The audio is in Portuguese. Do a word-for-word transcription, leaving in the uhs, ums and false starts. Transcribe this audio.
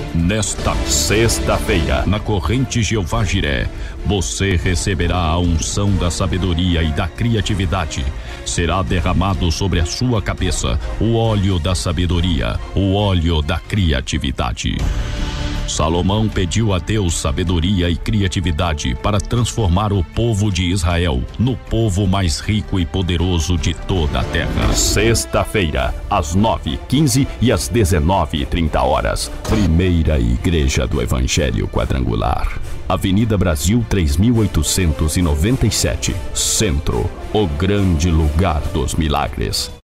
Nesta sexta-feira, na corrente Jeová Jiré, você receberá a unção da sabedoria e da criatividade. Será derramado sobre a sua cabeça o óleo da sabedoria, o óleo da criatividade. Salomão pediu a Deus sabedoria e criatividade para transformar o povo de Israel no povo mais rico e poderoso de toda a terra. Sexta-feira, às nove e quinze e às dezenove e trinta horas. Primeira Igreja do Evangelho Quadrangular. Avenida Brasil três mil oitocentos e noventa e sete, Centro, o grande lugar dos milagres.